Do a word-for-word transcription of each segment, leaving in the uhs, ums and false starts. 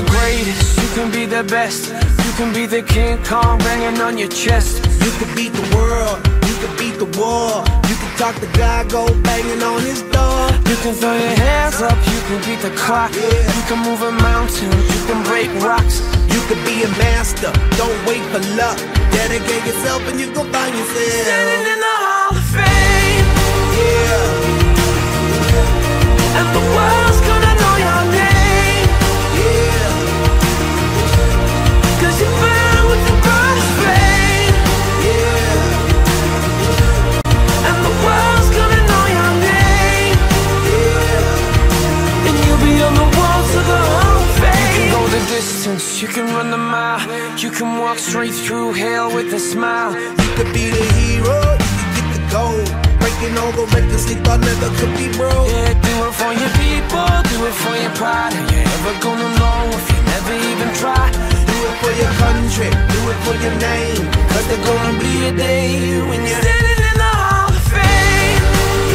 the greatest, you can be the best. You can be the King Kong banging on your chest. You can beat the world, you can beat the war. You can talk to God, go banging on his door. You can throw your hands up, you can beat the clock. Yeah. You can move a mountain, you can break rocks. You can be a master, don't wait for luck. Dedicate yourself and you gon' find yourself Standing in the Hall of Fame. Yeah. And the world's gonna know your name. Yeah. Cause you burn with the brightest flame. Yeah. And the world's gonna know your name. Yeah. And you'll be on the walls of the Hall of Fame. You can go the distance, you can run the mile. You can walk straight through hell with a smile. You could be the hero, you can get the gold. Breaking all the records they thought never could be broke. Yeah, do it for your people, do it for your pride. Are you ever gonna know if you never even try? Do it for your country, do it for your name. Cause there's gonna be a day when you're standing in the Hall of Fame.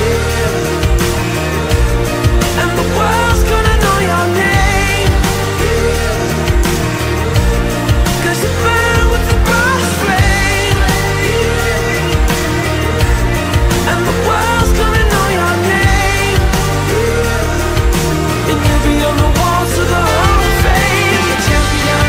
Yeah. And the world's gonna know your name. Yeah. Cause you burn with the brightest flame. Yeah. And the world's gonna know your name. Yeah. And you'll be on the walls of the Hall of Fame. Be a champion.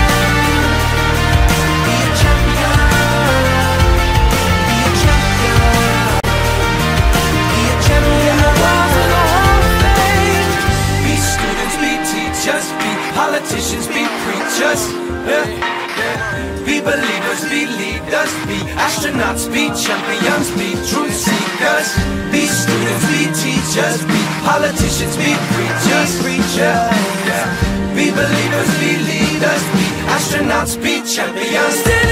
Be a champion. Be a champion. Be a champion. The walls of the Hall of Fame. Be students, be teachers, be politicians, be preachers. Yeah. Be believers, be leaders, be astronauts, be champions, be truth seekers. Be students, be teachers, be politicians, be preachers, preachers. Yeah. Be believers, be leaders, be astronauts, be champions.